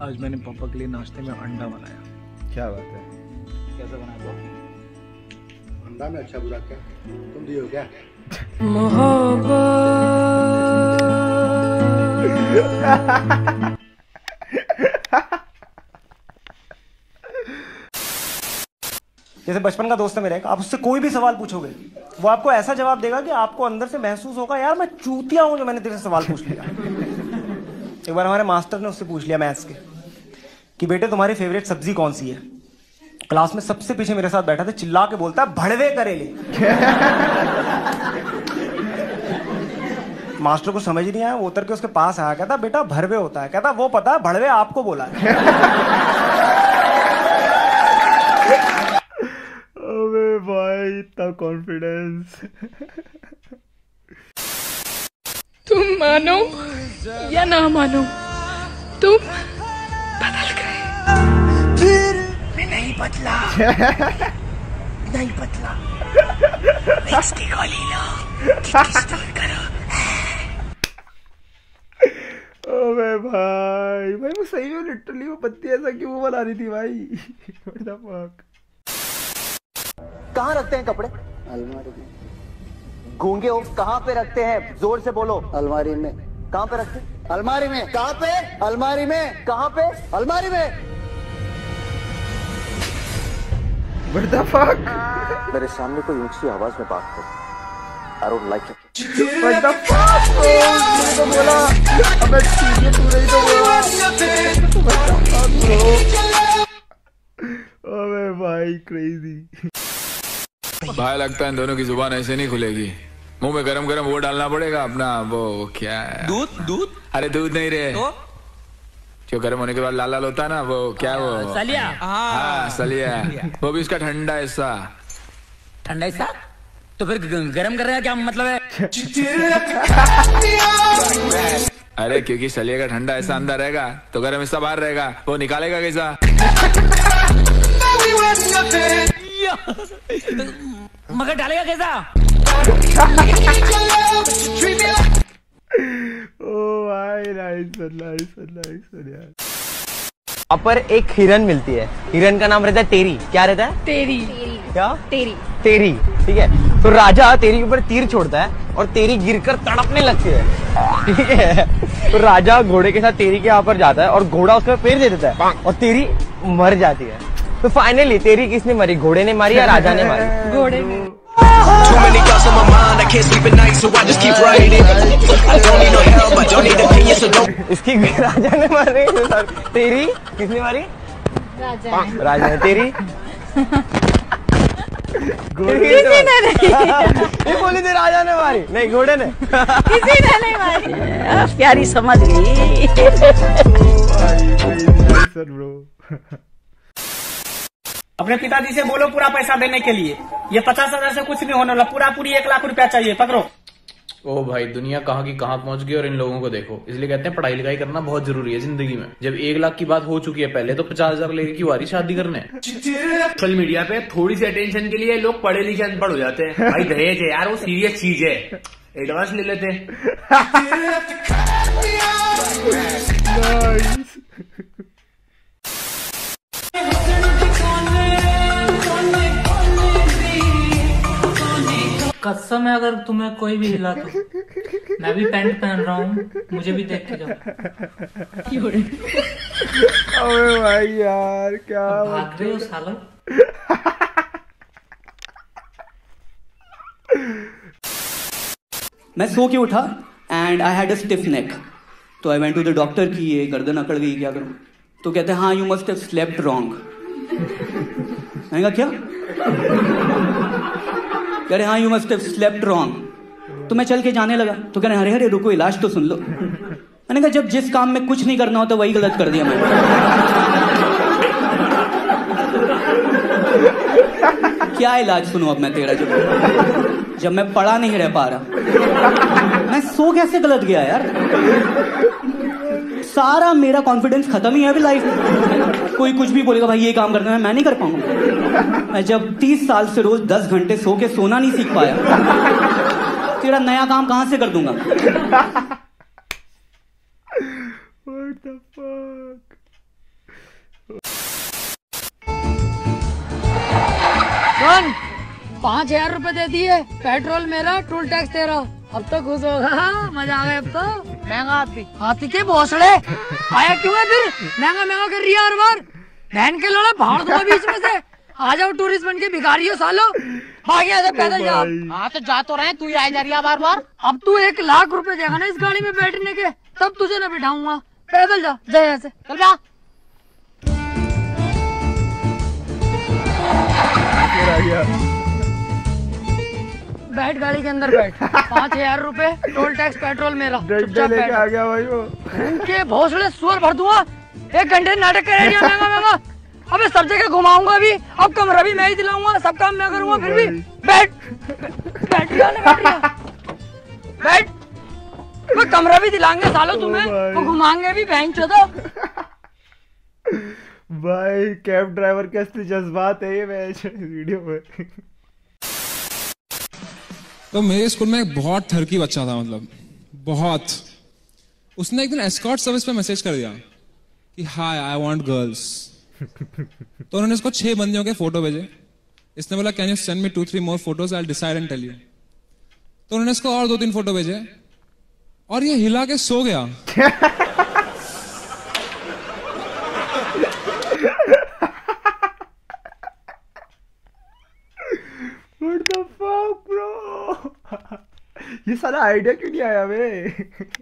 आज मैंने पापा के लिए नाश्ते में अंडा बनाया। क्या बात है, कैसे बनाया तो? अंडा में अच्छा बुरा क्या, तुम दियो क्या? जैसे बचपन का दोस्त है मेरा, आप उससे कोई भी सवाल पूछोगे वो आपको ऐसा जवाब देगा कि आपको अंदर से महसूस होगा यार मैं चूतिया हूं जो मैंने तेरे से सवाल पूछ लिया। एक बार हमारे मास्टर ने उससे पूछ लिया मैथ्स के कि बेटे तुम्हारी फेवरेट सब्जी कौन सी है। क्लास में सबसे पीछे मेरे साथ बैठा था, चिल्ला के बोलता है भड़वे करेले। मास्टर को समझ नहीं आया, वो उतर के उसके पास आया, कहता बेटा भरवे होता है। कहता वो पता है, भड़वे आपको बोला है। अबे भाई इतना कॉन्फिडेंस। तुम मानो या ना मानो, तुम बदल गए। मैं नहीं बदला, नहीं बदला। इसकी गोली लो, किस दूर करो। अबे भाई वो सही में लिटरली वो पत्ती ऐसा क्यों बना रही थी भाई? What the fuck? कहाँ रखते हैं कपड़े? अलमारी में। गूंगे हो कहाँ पे रखते हैं? जोर से बोलो। अलमारी में। कहाँ पे रखते हैं? अलमारी में। कहाँ पे? अलमारी में। कहाँ पे? अलमारी में। What the fuck? मेरे सामने कोई ऊंची आवाज में बात करो। I don't like it. What the fuck? तूने तो बोला, अबे ठीक है तूने ही तो बोला। What the fuck bro? अबे भाई crazy। भाई लगता है इन दोनों की जुबान ऐसे नहीं खुलेगी। मुंह में गरम गरम वो डालना पड़ेगा अपना, वो क्या है? दूध। अरे दूध नहीं रे, तो? जो गर्म होने के बाद लाल लाल होता है ना, वो क्या वो सलिया। हाँ सलिया, वो भी उसका ठंडा हिस्सा। ठंडा हिस्सा तो फिर गरम कर रहे हैं क्या मतलब है? अरे क्योंकि सलिया का ठंडा हिस्सा अंदर रहेगा तो गर्म हिस्सा बाहर रहेगा, वो निकालेगा कैसा? मगर डालेगा कैसा? ओ भाई नाइस यार। वहाँ पर एक हिरन मिलती है, हिरन का नाम रहता है टेरी। क्या रहता है? तेरी। क्या? तेरी। तेरी, ठीक है। तो राजा तेरी के ऊपर तीर छोड़ता है और तेरी गिरकर तड़पने लगती है, ठीक है। तो राजा घोड़े के साथ तेरी के यहाँ पर जाता है और घोड़ा उसके पैर दे देता है और तेरी मर जाती है। तो फाइनली तेरी किसने मरी, घोड़े ने मारी या राजा ने मारी? घोड़े ने। इसकी राजा ने मारी, तेरी किसने मारी? राजा ने। तेरी किसी ने नहीं। ये बोली थी राजा ने मारी, नहीं घोड़े ने। किसी ने नहीं मारी। प्यारी समझ गई। अपने पिताजी से बोलो पूरा पैसा देने के लिए। ये 50,000 से कुछ नहीं होने वाला, पूरी 1 लाख रुपया चाहिए। पकड़ो। ओ भाई दुनिया कहाँ की कहाँ पहुंच गई और इन लोगों को देखो। इसलिए कहते हैं पढ़ाई लिखाई करना बहुत जरूरी है जिंदगी में। जब 1 लाख की बात हो चुकी है पहले, तो 50,000 लेके क्यों आ रही शादी करने? सोशल मीडिया पे थोड़ी सी अटेंशन के लिए लोग पढ़े लिखे अनपढ़ हो जाते हैं। भाई दहेज है यार, वो सीरियस चीज है, एडवांस ले लेते हैं। कसम है अगर तुम्हें कोई भी हिला तो मैं भी पैंट पहन रहा हूँ, मुझे भी देख के जाओ। अबे भाई यार क्या भाग रहे हो सालों। मैं सो के उठा and I had a stiff neck. तो I went to the doctor कि ये गर्दन अकड़ गई, क्या करूं? तो कहते हैं हाँ you must have slept wrong. मैंने कहा क्या? कह रहे हाँ you must have slept wrong. तो मैं चल के जाने लगा, तो कह रहे अरे रुको इलाज तो सुन लो। मैंने कहा जब जिस काम में कुछ नहीं करना होता वही गलत कर दिया मैंने। क्या इलाज सुनूं अब मैं तेरा, जब मैं पढ़ा नहीं रह पा रहा? मैं सो कैसे गलत गया यार? सारा मेरा कॉन्फिडेंस खत्म ही है अभी लाइफ में। कोई कुछ भी बोलेगा भाई ये काम करना है, मैं नहीं कर पाऊंगा। मैं जब 30 साल से रोज 10 घंटे सो के सोना नहीं सीख पाया, तेरा नया काम कहां से कर दूंगा? What the fuck? सुन 5,000 रुपए दे दिए, पेट्रोल मेरा, टोल टैक्स तेरा। अब तो खुश होगा, मजा आ गया। अब तो महंगा हाथी के भोसड़े आया क्यों है फिर? महंगा कर रही है हर बार। बहन के लड़ा भाड़ दो बीच में से। आ जाओ टूरिस्ट बन के भिखारी हो सालो। भाग यहाँ से पैदल जाओ। हाँ तो जा तो रहे, तू ही आ जा रही है बार बार। अब तू 1 लाख रुपए देगा ना इस गाड़ी में बैठने के, तब तुझे ना बिठाऊंगा। पैदल जा यहाँ से, चल जा। बैठ गाड़ी के अंदर बैठ। 5,000 रुपए, टोल टैक्स, पेट्रोल मेरा। चुपचाप बैठ। आ गया भाई वो। उनके भोसड़े सुअर भर दूंगा। 1 घंटे नाटक करेगा महंगा। अबे सब जगह घुमाऊंगा भी, अब कमरा भी मैं ही दिलाऊंगा, सब काम मैं करूंगा। फिर भी बैठ वो कमरा भी दिलाएंगे सालों तुम्हें, वो घुमाएंगे भी बहन चोदो। भाई कैब ड्राइवर के असली जज्बात है ये मैच वीडियो में। तो मेरे स्कूल में एक बहुत ठरकी बच्चा था, मतलब बहुत। उसने एक दिन एस्कॉर्ट सर्विस पे मैसेज कर दिया कि हाय आई वांट गर्ल्स। तो उन्होंने उसको 6 बंदियों के फोटो भेजे। इसने बोला can you send me 2-3 more photos, I will decide and tell you. तो उन्होंने इसको और 2-3 फोटो भेजे और ये हिला के सो गया। What the fuck bro? ये सारा आइडिया क्यों नहीं आया बे?